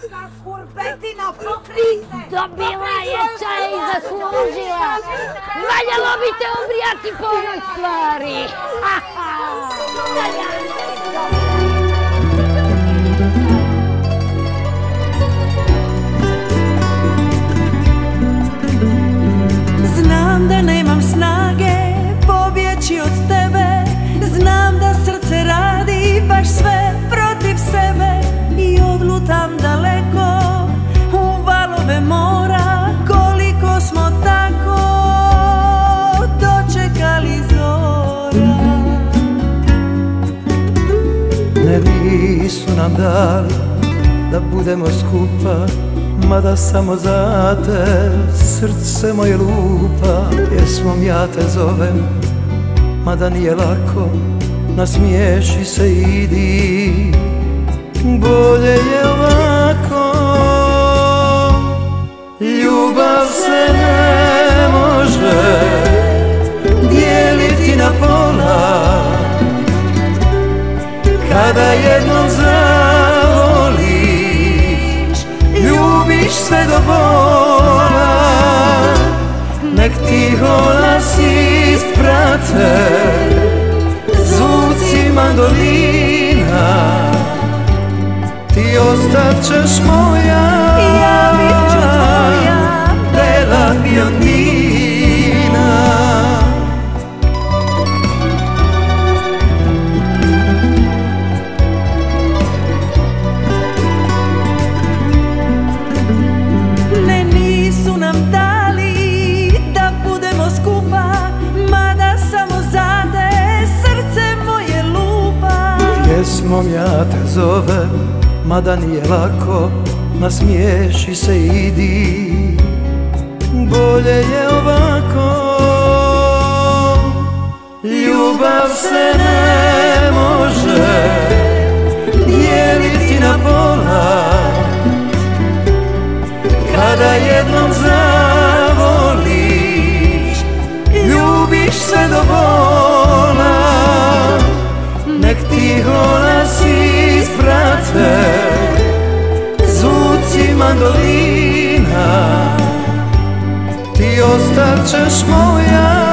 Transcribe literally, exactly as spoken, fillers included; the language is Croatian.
Hrvatska skurbetina, pokri se! Dobila je čaj i zaslužila! Valjalo bi te obrijati po onoj stvari! Ha, ha! Znam da nemam snage pobjeći od tebe, znam da srce radi baš sve protiv sebe i odlutam daleko u valove mora. Koliko smo tako dočekali zora. Ne, nisu nam dali da budemo skupa, mada samo za te srce moje lupa. Pjesmom ja te zovem, mada nije lako, nasmiješi se i idi. Bolje je ovako, ljubav se ne može dijeliti na pola. Kada jednom zavoliš, ljubiš sve do bola. Nek ti glas isprate zvuci mandolina, ti ostat ćeš moja, ja bit ću tvoja, bela violina. Ne, nisu nam dali da budemo skupa, mada samo za te srce moje lupa. Pjesmom ja te zovem, mada nije lako, nasmiješi se i idi. Bolje je ovako, ljubav se ne može dijeliti na pola. Kada jednom zavoliš, ljubiš sve do bola. Nek ti glas isprate zvuci mandolina, ti ostat ćeš moja.